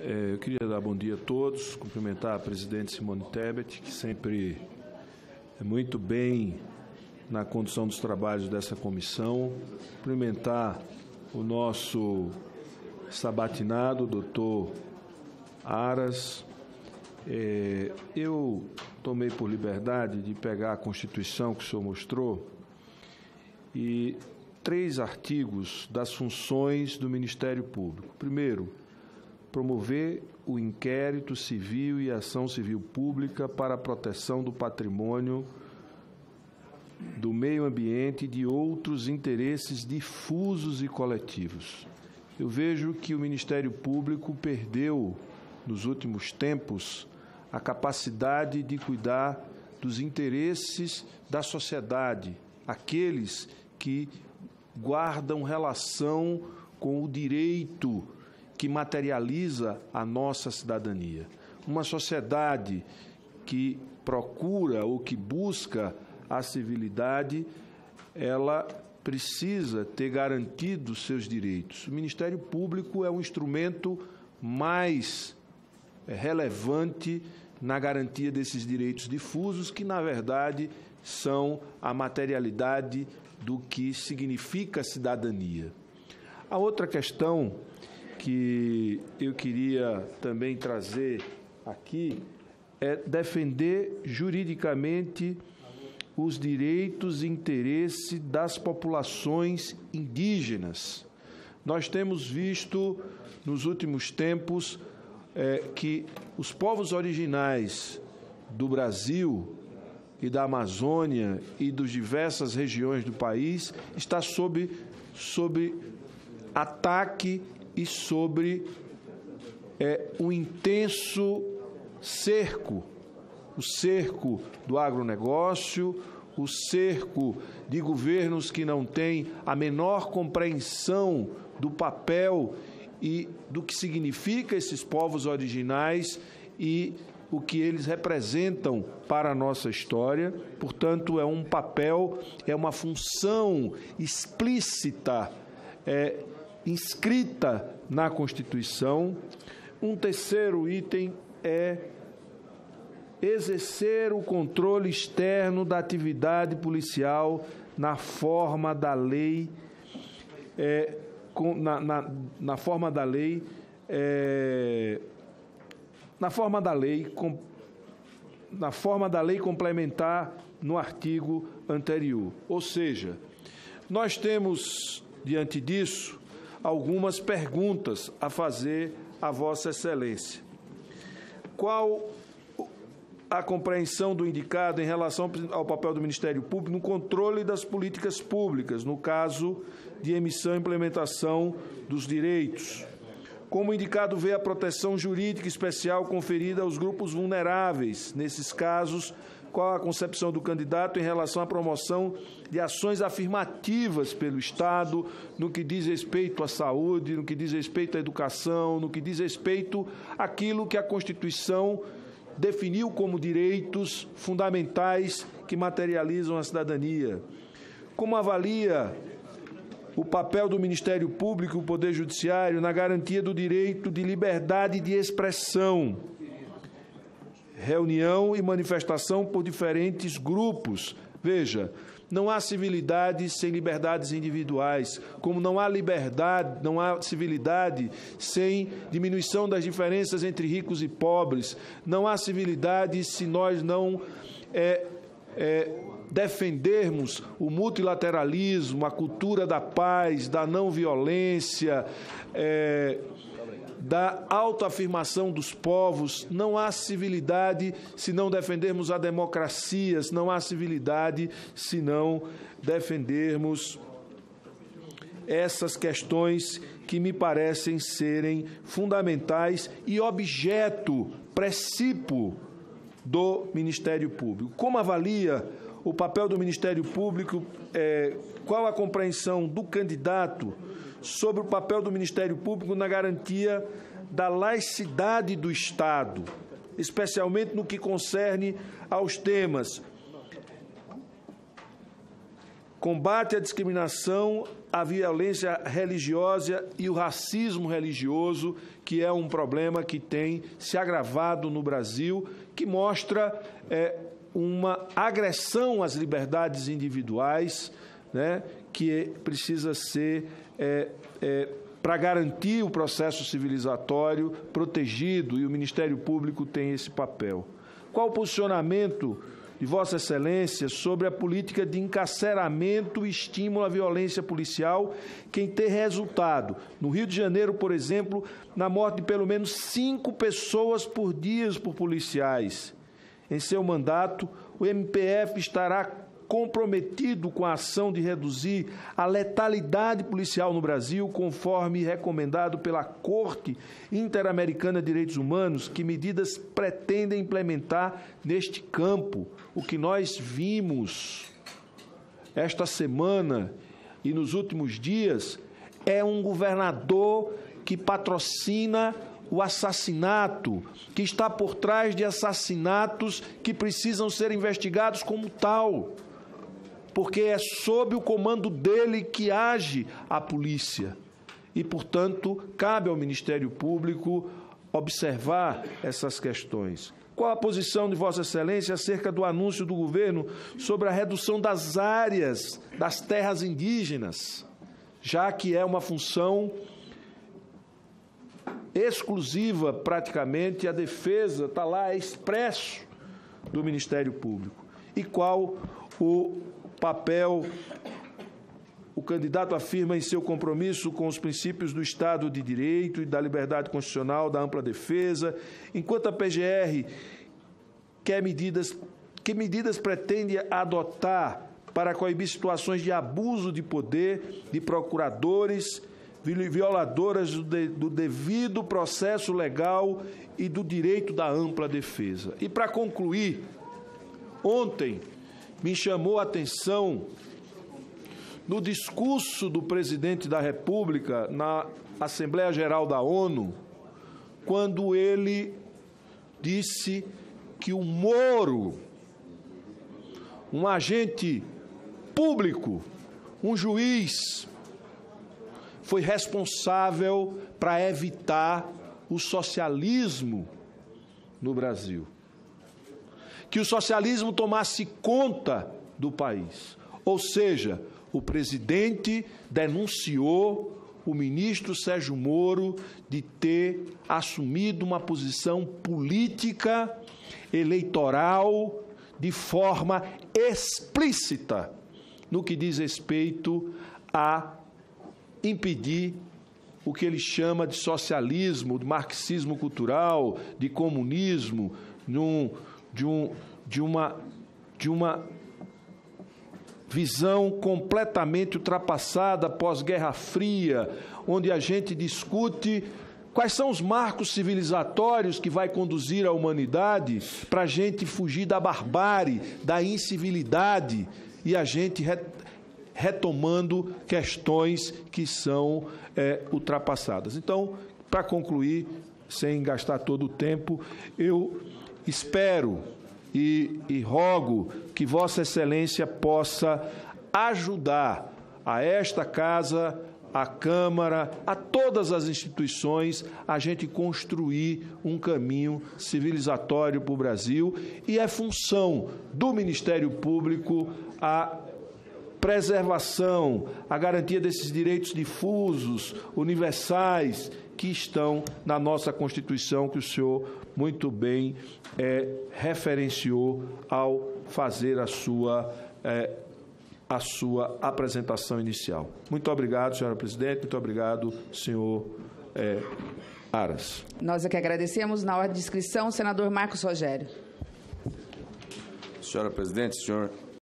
Eu queria dar bom dia a todos, cumprimentar a presidente Simone Tebet, que sempre é muito bem na condução dos trabalhos dessa comissão, cumprimentar o nosso sabatinado, doutor Aras. Eu tomei por liberdade de pegar a Constituição que o senhor mostrou e 3 artigos das funções do Ministério Público. Primeiro, promover o inquérito civil e ação civil pública para a proteção do patrimônio, do meio ambiente e de outros interesses difusos e coletivos. Eu vejo que o Ministério Público perdeu, nos últimos tempos, a capacidade de cuidar dos interesses da sociedade, aqueles que guardam relação com o direito que materializa a nossa cidadania. Uma sociedade que procura ou que busca a civilidade, ela precisa ter garantidos seus direitos. O Ministério Público é um instrumento mais relevante na garantia desses direitos difusos, que, na verdade, são a materialidade do que significa cidadania. A outra questão que eu queria também trazer aqui é defender juridicamente os direitos e interesses das populações indígenas. Nós temos visto, nos últimos tempos, que os povos originais do Brasil e da Amazônia e das diversas regiões do país estão sob ataque e sobre um intenso cerco, o cerco do agronegócio, o cerco de governos que não têm a menor compreensão do papel e do que significa esses povos originais e o que eles representam para a nossa história. Portanto, é um papel, é uma função explícita, inscrita na Constituição. Um terceiro item é exercer o controle externo da atividade policial na forma da lei, na forma da lei complementar no artigo anterior. Ou seja, nós temos, diante disso, algumas perguntas a fazer a Vossa Excelência. Qual a compreensão do indicado em relação ao papel do Ministério Público no controle das políticas públicas, no caso de emissão e implementação dos direitos? Como o indicado vê a proteção jurídica especial conferida aos grupos vulneráveis? Nesses casos, qual a concepção do candidato em relação à promoção de ações afirmativas pelo Estado, no que diz respeito à saúde, no que diz respeito à educação, no que diz respeito àquilo que a Constituição definiu como direitos fundamentais que materializam a cidadania? Como avalia o papel do Ministério Público e o Poder Judiciário na garantia do direito de liberdade de expressão, reunião e manifestação por diferentes grupos? Veja, não há civilidade sem liberdades individuais, como não há liberdade, não há civilidade sem diminuição das diferenças entre ricos e pobres, não há civilidade se nós não defendermos o multilateralismo, a cultura da paz, da não violência, da autoafirmação dos povos. Não há civilidade se não defendermos a democracia, não há civilidade se não defendermos essas questões que me parecem serem fundamentais e objeto, precípio do Ministério Público. Como avalia o papel do Ministério Público? Qual a compreensão do candidato sobre o papel do Ministério Público na garantia da laicidade do Estado, especialmente no que concerne aos temas combate à discriminação a violência religiosa e o racismo religioso, que é um problema que tem se agravado no Brasil, que mostra uma agressão às liberdades individuais, né, que precisa ser, para garantir o processo civilizatório, protegido, e o Ministério Público tem esse papel. Qual o posicionamento de Vossa Excelência sobre a política de encarceramento e estímulo à violência policial, que tem resultado, no Rio de Janeiro, por exemplo, na morte de pelo menos 5 pessoas por dia por policiais? Em seu mandato, o MPF estará comprometido com a ação de reduzir a letalidade policial no Brasil, conforme recomendado pela Corte Interamericana de Direitos Humanos. Que medidas pretendem implementar neste campo? O que nós vimos esta semana e nos últimos dias é um governador que patrocina o assassinato, que está por trás de assassinatos que precisam ser investigados como tal, porque é sob o comando dele que age a polícia. E, portanto, cabe ao Ministério Público observar essas questões. Qual a posição de Vossa Excelência acerca do anúncio do governo sobre a redução das áreas das terras indígenas, já que é uma função exclusiva, praticamente, a defesa está lá, é expresso do Ministério Público? E qual o papel o candidato afirma em seu compromisso com os princípios do Estado de Direito e da liberdade constitucional, da ampla defesa, enquanto a PGR que medidas pretende adotar para coibir situações de abuso de poder de procuradores, violadoras do devido processo legal e do direito da ampla defesa? E, para concluir, ontem me chamou a atenção, no discurso do presidente da República na Assembleia Geral da ONU, quando ele disse que o Moro, um agente público, um juiz, foi responsável para evitar o socialismo no Brasil, que o socialismo tomasse conta do país. Ou seja, o presidente denunciou o ministro Sérgio Moro de ter assumido uma posição política eleitoral de forma explícita no que diz respeito a impedir o que ele chama de socialismo, de marxismo cultural, de comunismo, de uma visão completamente ultrapassada pós-Guerra Fria, onde a gente discute quais são os marcos civilizatórios que vai conduzir a humanidade para a gente fugir da barbárie, da incivilidade, e a gente retomando questões que são ultrapassadas. Então, para concluir, sem gastar todo o tempo, eu espero e rogo que Vossa Excelência possa ajudar a esta Casa, a Câmara, a todas as instituições, a gente construir um caminho civilizatório para o Brasil, e é função do Ministério Público a preservação, a garantia desses direitos difusos, universais, que estão na nossa Constituição, que o senhor muito bem referenciou ao fazer a sua apresentação inicial. Muito obrigado, senhora presidente. Muito obrigado, senhor Aras. Nós é que agradecemos. Na ordem de inscrição, o senador Marcos Rogério. Senhora presidente, senhor